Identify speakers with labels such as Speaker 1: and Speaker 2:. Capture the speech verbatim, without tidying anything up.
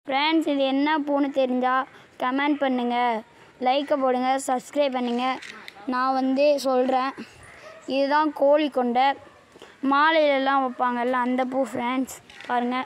Speaker 1: Friends இது என்ன பூன்னு தெரிஞ்சால் கமெண்ட் பண்ணுங்கள், லைக்கை போடுங்க, சப்ஸ்கிரைப் பண்ணுங்கள். நான் வந்து சொல்கிறேன், இதுதான் கோழி கொண்டை, மாலையிலலாம் வைப்பாங்கல்ல அந்த பூ ஃப்ரெண்ட்ஸ் பாருங்கள்.